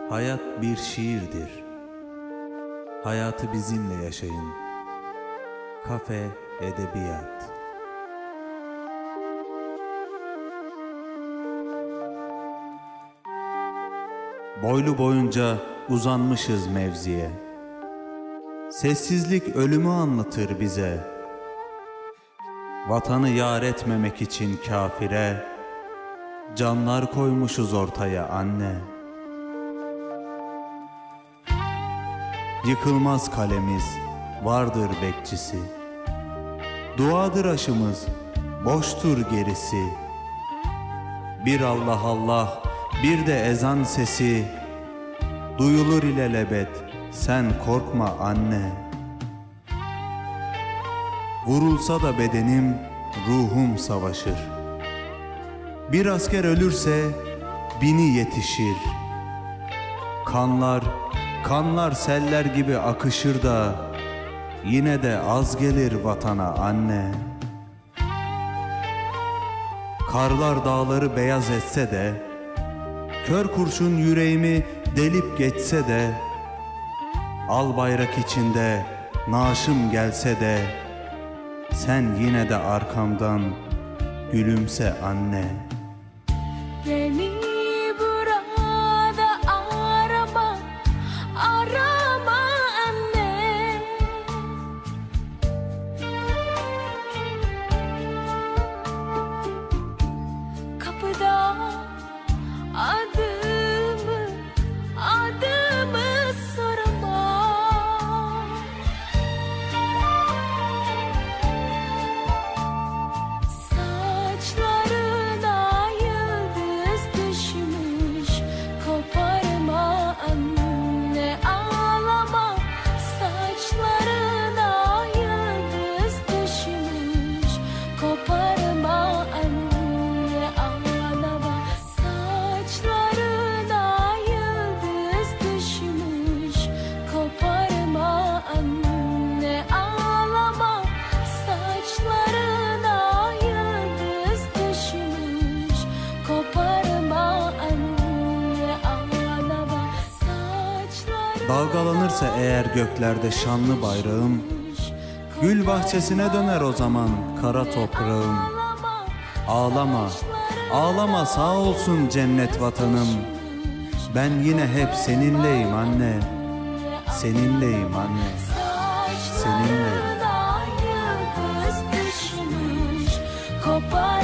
Hayat bir şiirdir. Hayatı bizimle yaşayın. Kafe Edebiyat. Boylu boyunca uzanmışız mevziye. Sessizlik ölümü anlatır bize. Vatanı yar etmemek için kafire canlar koymuşuz ortaya anne. Yıkılmaz kalemiz, vardır bekçisi. Duadır aşımız, boştur gerisi. Bir Allah Allah, bir de ezan sesi. Duyulur ilelebet, sen korkma anne. Vurulsa da bedenim, ruhum savaşır. Bir asker ölürse, bini yetişir. Kanlar seller gibi akışır da yine de az gelir vatana anne. Karlar dağları beyaz etse de, kör kurşun yüreğimi delip geçse de, al bayrak içinde naaşım gelse de, sen yine de arkamdan gülümse anne. Beni burada arama anne. Kapıda adımı sorma. Saçlarına yıldız düşmüş, koparma anne, ağlama. Saçlarına yıldız düşmüş, koparma anne, ağlama. Saçlarına yıldız düşmüş, koparma anne, ağlama. Saçlarına yıldız düşmüş, koparma anne, ağlama. Saçlarına Dalgalanırsa eğer göklerde şanlı bayrağım, gül bahçesine döner o zaman kara toprağım. Ağlama, ağlama, sağ olsun cennet vatanım. Ben yine hep seninleyim anne, seninleyim anne, seninleyim. Saçlarına yıldız düşmüş, kopar